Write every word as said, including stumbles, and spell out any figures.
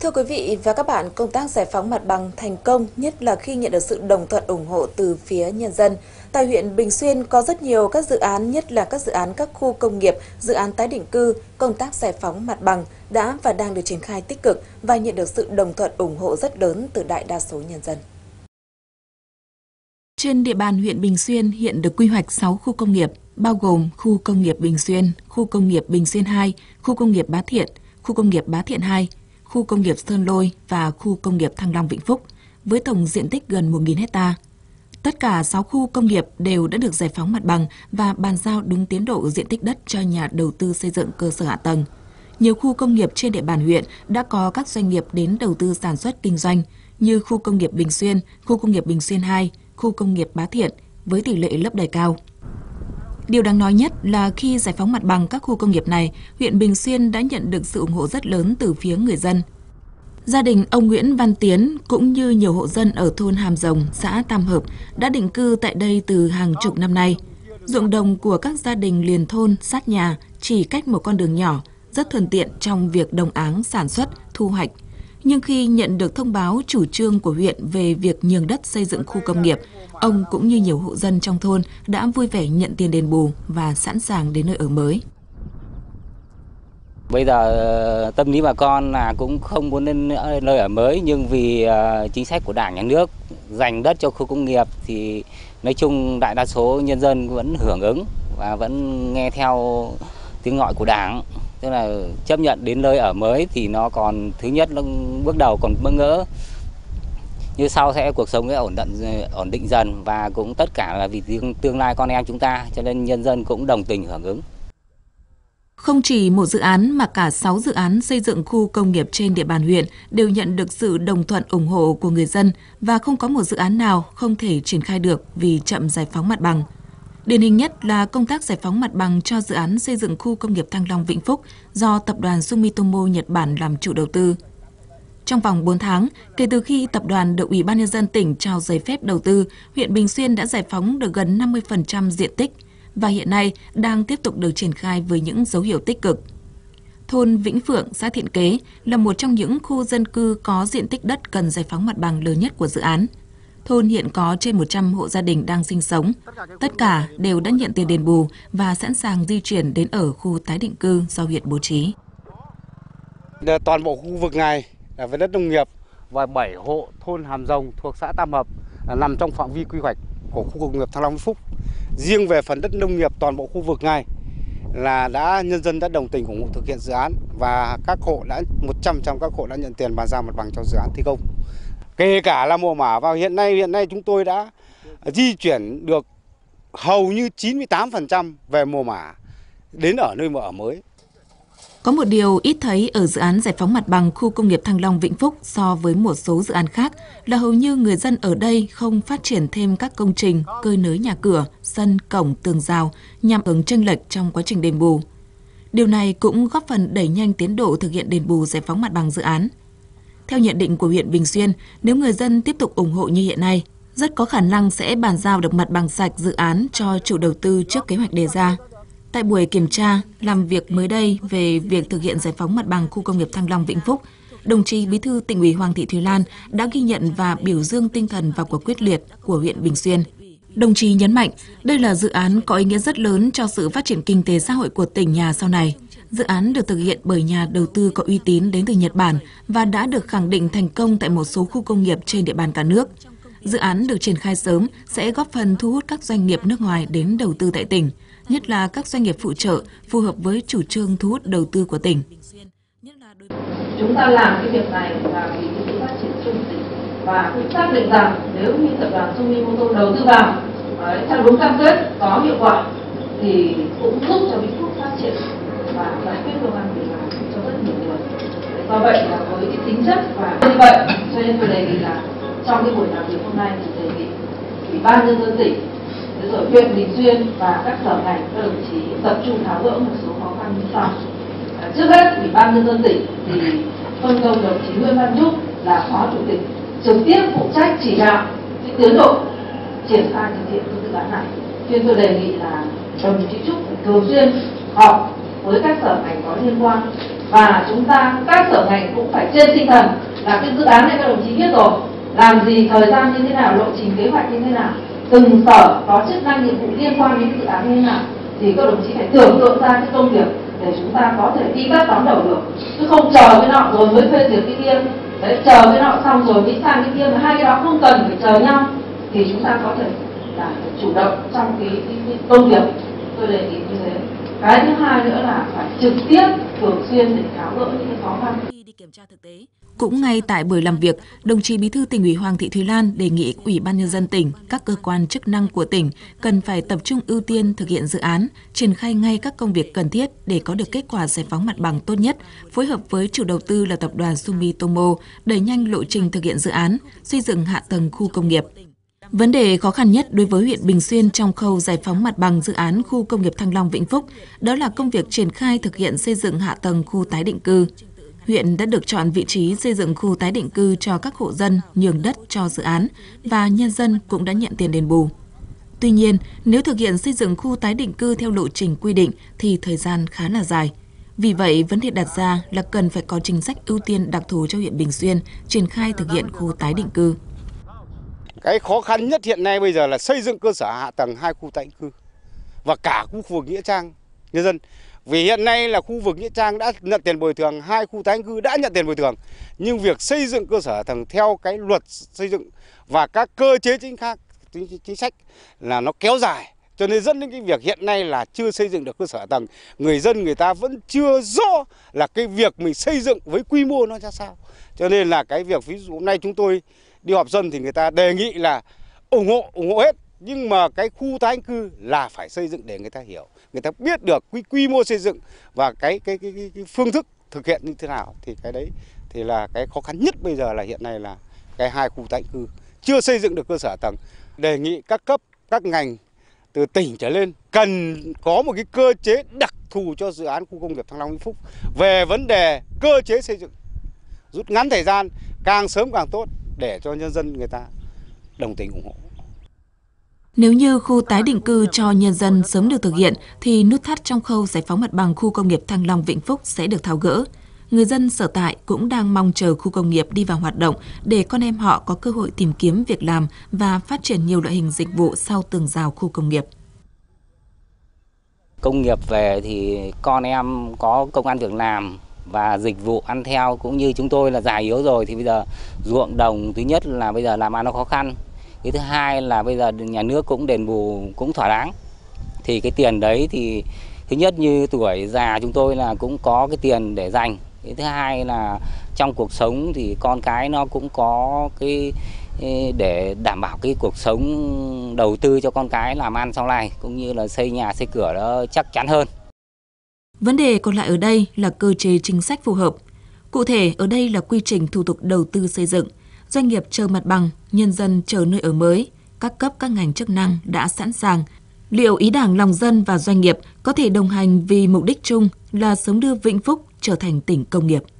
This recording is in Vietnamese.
Thưa quý vị và các bạn, công tác giải phóng mặt bằng thành công, nhất là khi nhận được sự đồng thuận ủng hộ từ phía nhân dân. Tại huyện Bình Xuyên có rất nhiều các dự án, nhất là các dự án các khu công nghiệp, dự án tái định cư, công tác giải phóng mặt bằng đã và đang được triển khai tích cực và nhận được sự đồng thuận ủng hộ rất lớn từ đại đa số nhân dân. Trên địa bàn huyện Bình Xuyên hiện được quy hoạch sáu khu công nghiệp, bao gồm khu công nghiệp Bình Xuyên, khu công nghiệp Bình Xuyên hai, khu công nghiệp Bá Thiện, khu công nghiệp Bá Thiện hai, khu công nghiệp Sơn Lôi và khu công nghiệp Thăng Long Vĩnh Phúc, với tổng diện tích gần một nghìn ha. Tất cả sáu khu công nghiệp đều đã được giải phóng mặt bằng và bàn giao đúng tiến độ diện tích đất cho nhà đầu tư xây dựng cơ sở hạ tầng. Nhiều khu công nghiệp trên địa bàn huyện đã có các doanh nghiệp đến đầu tư sản xuất kinh doanh như khu công nghiệp Bình Xuyên, khu công nghiệp Bình Xuyên hai, khu công nghiệp Bá Thiện với tỷ lệ lấp đầy cao. Điều đáng nói nhất là khi giải phóng mặt bằng các khu công nghiệp này, huyện Bình Xuyên đã nhận được sự ủng hộ rất lớn từ phía người dân. Gia đình ông Nguyễn Văn Tiến cũng như nhiều hộ dân ở thôn Hàm Rồng, xã Tam Hợp đã định cư tại đây từ hàng chục năm nay. Ruộng đồng của các gia đình liền thôn sát nhà chỉ cách một con đường nhỏ, rất thuận tiện trong việc đồng áng sản xuất, thu hoạch. Nhưng khi nhận được thông báo chủ trương của huyện về việc nhường đất xây dựng khu công nghiệp, ông cũng như nhiều hộ dân trong thôn đã vui vẻ nhận tiền đền bù và sẵn sàng đến nơi ở mới. Bây giờ tâm lý bà con là cũng không muốn đến nơi ở mới, nhưng vì chính sách của Đảng, Nhà nước dành đất cho khu công nghiệp thì nói chung đại đa số nhân dân vẫn hưởng ứng và vẫn nghe theo tiếng gọi của Đảng. Tức là chấp nhận đến nơi ở mới thì nó còn, thứ nhất nó bước đầu còn bỡ ngỡ, như sau sẽ cuộc sống sẽ ổn định ổn định dần, và cũng tất cả là vì tương, tương lai con em chúng ta, cho nên nhân dân cũng đồng tình hưởng ứng. Không chỉ một dự án mà cả sáu dự án xây dựng khu công nghiệp trên địa bàn huyện đều nhận được sự đồng thuận ủng hộ của người dân và không có một dự án nào không thể triển khai được vì chậm giải phóng mặt bằng. Điển hình nhất là công tác giải phóng mặt bằng cho dự án xây dựng khu công nghiệp Thăng Long Vĩnh Phúc do tập đoàn Sumitomo Nhật Bản làm chủ đầu tư. Trong vòng bốn tháng, kể từ khi tập đoàn được Ủy ban Nhân dân tỉnh trao giấy phép đầu tư, huyện Bình Xuyên đã giải phóng được gần năm mươi phần trăm diện tích và hiện nay đang tiếp tục được triển khai với những dấu hiệu tích cực. Thôn Vĩnh Phượng, xã Thiện Kế là một trong những khu dân cư có diện tích đất cần giải phóng mặt bằng lớn nhất của dự án. Thôn hiện có trên một trăm hộ gia đình đang sinh sống. Tất cả đều đã nhận tiền đền bù và sẵn sàng di chuyển đến ở khu tái định cư do huyện bố trí. Toàn bộ khu vực này là với đất nông nghiệp và bảy hộ thôn Hàm Rồng thuộc xã Tam Hợp là nằm trong phạm vi quy hoạch của khu công nghiệp Thăng Long Vĩnh Phúc. Riêng về phần đất nông nghiệp toàn bộ khu vực này là đã nhân dân đã đồng tình ủng hộ thực hiện dự án và các hộ đã một trăm phần trăm các hộ đã nhận tiền bàn giao mặt bằng cho dự án thi công. Kể cả là mùa mả vào hiện nay hiện nay chúng tôi đã di chuyển được hầu như chín mươi tám phần trăm về mùa mả đến ở nơi mà ở mới. Có một điều ít thấy ở dự án giải phóng mặt bằng khu công nghiệp Thăng Long Vĩnh Phúc so với một số dự án khác là hầu như người dân ở đây không phát triển thêm các công trình, cơi nới nhà cửa, sân, cổng, tường rào nhằm ứng chênh lệch trong quá trình đền bù. Điều này cũng góp phần đẩy nhanh tiến độ thực hiện đền bù giải phóng mặt bằng dự án. Theo nhận định của huyện Bình Xuyên, nếu người dân tiếp tục ủng hộ như hiện nay, rất có khả năng sẽ bàn giao được mặt bằng sạch dự án cho chủ đầu tư trước kế hoạch đề ra. Tại buổi kiểm tra, làm việc mới đây về việc thực hiện giải phóng mặt bằng khu công nghiệp Thăng Long Vĩnh Phúc, đồng chí Bí thư Tỉnh ủy Hoàng Thị Thúy Lan đã ghi nhận và biểu dương tinh thần vào cuộc quyết liệt của huyện Bình Xuyên. Đồng chí nhấn mạnh, đây là dự án có ý nghĩa rất lớn cho sự phát triển kinh tế xã hội của tỉnh nhà sau này. Dự án được thực hiện bởi nhà đầu tư có uy tín đến từ Nhật Bản và đã được khẳng định thành công tại một số khu công nghiệp trên địa bàn cả nước. Dự án được triển khai sớm sẽ góp phần thu hút các doanh nghiệp nước ngoài đến đầu tư tại tỉnh, nhất là các doanh nghiệp phụ trợ phù hợp với chủ trương thu hút đầu tư của tỉnh. Chúng ta làm cái việc này là vì sự phát triển chung tỉnh và cũng xác định rằng nếu như tập đoàn Sumitomo đầu tư vào theo đúng cam kết có hiệu quả thì cũng giúp cho Vĩnh Phúc phát triển và giải quyết công an việc làm cho rất nhiều người. Do vậy là với cái tính chất và như vậy cho nên tôi đề nghị là trong cái buổi làm việc hôm nay thì đề nghị Ủy ban Nhân dân tỉnh, rồi huyện Bình Xuyên và các sở ngành, các đồng chí tập trung tháo gỡ một số khó khăn như sau. À, trước hết, Ủy ban Nhân dân tỉnh thì phân công đồng chí Nguyễn Văn Trúc là phó chủ tịch trực tiếp phụ trách chỉ đạo cái tiến độ triển khai thực hiện dự án này. Nên tôi đề nghị là đồng chí Trúc phải thường xuyên họp với các sở ngành có liên quan Và chúng ta, các sở ngành cũng phải trên tinh thần là cái dự án này các đồng chí biết rồi, làm gì, thời gian như thế nào, lộ trình kế hoạch như thế nào, từng sở có chức năng nhiệm vụ liên quan đến dự án như thế nào, thì các đồng chí phải tưởng tượng ra cái công việc để chúng ta có thể đi các đón đầu được, chứ không chờ cái nọ rồi mới phê duyệt cái kia, đấy, chờ cái nọ xong rồi mới sang cái kia, mà hai cái đó không cần phải chờ nhau thì chúng ta có thể là chủ động trong cái, cái, cái công việc. Tôi đề nghị như thế. Cái thứ hai nữa là phải trực tiếp thường xuyên để tháo gỡ những cái khó khăn. Cũng ngay tại buổi làm việc, đồng chí Bí thư Tỉnh ủy Hoàng Thị Thúy Lan đề nghị Ủy ban Nhân dân tỉnh, các cơ quan chức năng của tỉnh cần phải tập trung ưu tiên thực hiện dự án, triển khai ngay các công việc cần thiết để có được kết quả giải phóng mặt bằng tốt nhất, phối hợp với chủ đầu tư là tập đoàn Sumitomo đẩy nhanh lộ trình thực hiện dự án, xây dựng hạ tầng khu công nghiệp. Vấn đề khó khăn nhất đối với huyện Bình Xuyên trong khâu giải phóng mặt bằng dự án khu công nghiệp Thăng Long Vĩnh Phúc, đó là công việc triển khai thực hiện xây dựng hạ tầng khu tái định cư. Huyện đã được chọn vị trí xây dựng khu tái định cư cho các hộ dân nhường đất cho dự án và nhân dân cũng đã nhận tiền đền bù. Tuy nhiên, nếu thực hiện xây dựng khu tái định cư theo lộ trình quy định thì thời gian khá là dài. Vì vậy, vấn đề đặt ra là cần phải có chính sách ưu tiên đặc thù cho huyện Bình Xuyên triển khai thực hiện khu tái định cư. Cái khó khăn nhất hiện nay bây giờ là xây dựng cơ sở hạ tầng hai khu tái định cư và cả khu vực Nghĩa Trang nhân dân. Vì hiện nay là khu vực Nghĩa Trang đã nhận tiền bồi thường, hai khu tái định cư đã nhận tiền bồi thường, nhưng việc xây dựng cơ sở hạ tầng theo cái luật xây dựng và các cơ chế chính khác chính, chính sách là nó kéo dài, cho nên dẫn đến cái việc hiện nay là chưa xây dựng được cơ sở hạ tầng. Người dân người ta vẫn chưa rõ là cái việc mình xây dựng với quy mô nó ra sao. Cho nên là cái việc ví dụ hôm nay chúng tôi đi họp dân thì người ta đề nghị là ủng hộ ủng hộ hết, nhưng mà cái khu tái định cư là phải xây dựng để người ta hiểu, người ta biết được quy quy mô xây dựng và cái cái cái, cái, cái phương thức thực hiện như thế nào, thì cái đấy thì là cái khó khăn nhất bây giờ là hiện nay là cái hai khu tái định cư chưa xây dựng được cơ sở hạ tầng. Đề nghị các cấp các ngành từ tỉnh trở lên cần có một cái cơ chế đặc thù cho dự án khu công nghiệp Thăng Long Vĩnh Phúc về vấn đề cơ chế xây dựng, rút ngắn thời gian càng sớm càng tốt để cho nhân dân người ta đồng tình ủng hộ. Nếu như khu tái định cư cho nhân dân sớm được thực hiện, thì nút thắt trong khâu giải phóng mặt bằng khu công nghiệp Thăng Long Vĩnh Phúc sẽ được tháo gỡ. Người dân sở tại cũng đang mong chờ khu công nghiệp đi vào hoạt động để con em họ có cơ hội tìm kiếm việc làm và phát triển nhiều loại hình dịch vụ sau tường rào khu công nghiệp. Công nghiệp về thì con em có công ăn việc làm và dịch vụ ăn theo, cũng như chúng tôi là già yếu rồi thì bây giờ ruộng đồng thứ nhất là bây giờ làm ăn nó khó khăn. Cái thứ hai là bây giờ nhà nước cũng đền bù cũng thỏa đáng. Thì cái tiền đấy thì thứ nhất như tuổi già chúng tôi là cũng có cái tiền để dành. Cái thứ hai là trong cuộc sống thì con cái nó cũng có cái để đảm bảo cái cuộc sống đầu tư cho con cái làm ăn sau này, cũng như là xây nhà xây cửa nó chắc chắn hơn. Vấn đề còn lại ở đây là cơ chế chính sách phù hợp. Cụ thể ở đây là quy trình thủ tục đầu tư xây dựng. Doanh nghiệp chờ mặt bằng, nhân dân chờ nơi ở mới, các cấp các ngành chức năng đã sẵn sàng. Liệu ý đảng lòng dân và doanh nghiệp có thể đồng hành vì mục đích chung là sớm đưa Vĩnh Phúc trở thành tỉnh công nghiệp?